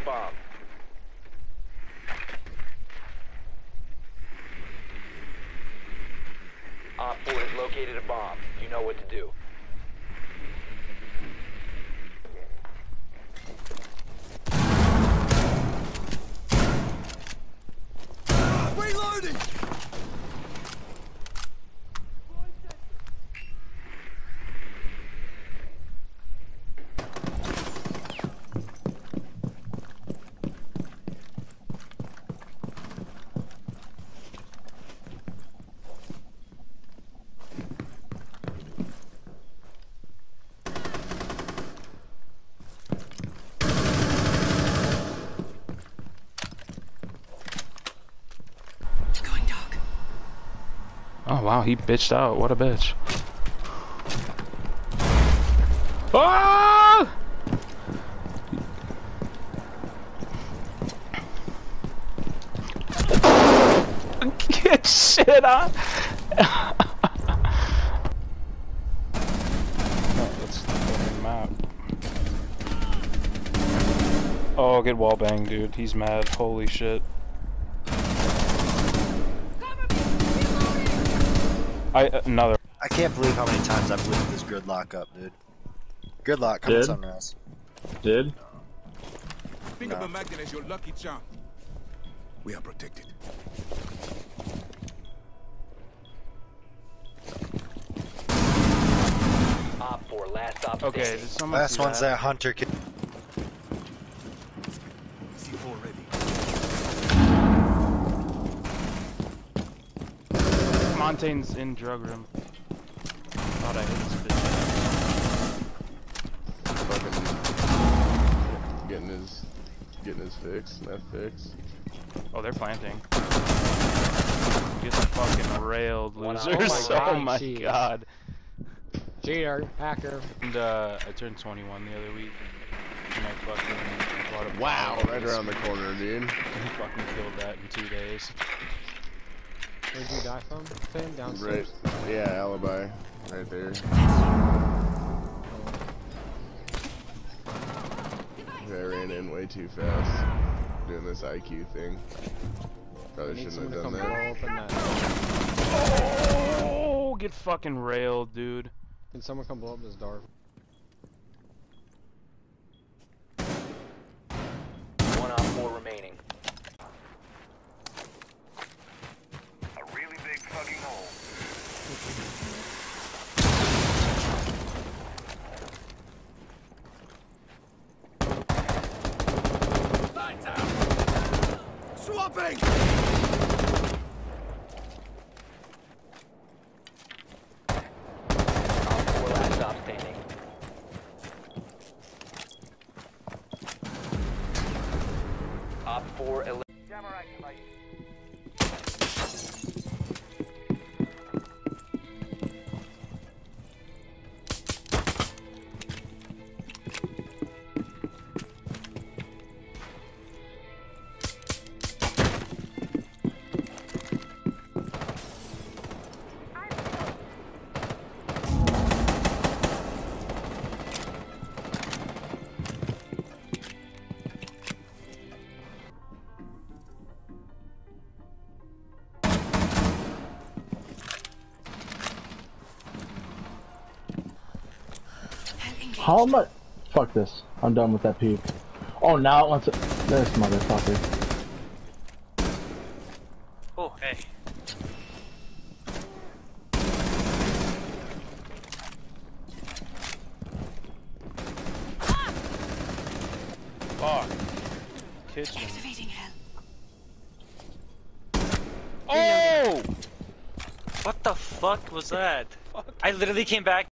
bomb. Op 4 has located a bomb. You know what to do. Reloading! Oh wow, he bitched out. What a bitch. Ah! Get shit on. Let's fucking map. Oh, good wall bang, dude. He's mad. Holy shit. Another. I can't believe how many times I've lifted this gridlock up, dude. Gridlock, come on, something else. Did? Think of the magnet as your lucky charm. We are protected. Op 4, last op Okay, standing. did someone Last see one's that hunter kid. C4 ready. Montaigne's in drug room. Thought I hit this bitch. Fucking getting his fix, that fix. Oh, they're planting. Get fucking railed, losers. God, Oh my jeez. god. Cheater, hacker. And I turned 21 the other week. And I fucking bought a Wow, bottle right of around the corner, dude. and fucking killed that in 2 days. Where'd you die from? Finn, Right, downstairs. yeah, alibi, right there. I ran in way too fast, doing this IQ thing. Probably Need shouldn't someone have to done come that. blow open that. Oh, get fucking railed, dude. Can someone come blow up this door? One op 4 remaining. A really big fucking hole. Lights out! Swapping! Op 4 last op standing. Op 4 Jammer activated. How am I? Fuck this. I'm done with that peep. Oh, now it wants to. This motherfucker. Oh, hey. Fuck. Kitchen. Oh! What the fuck was that? I literally came back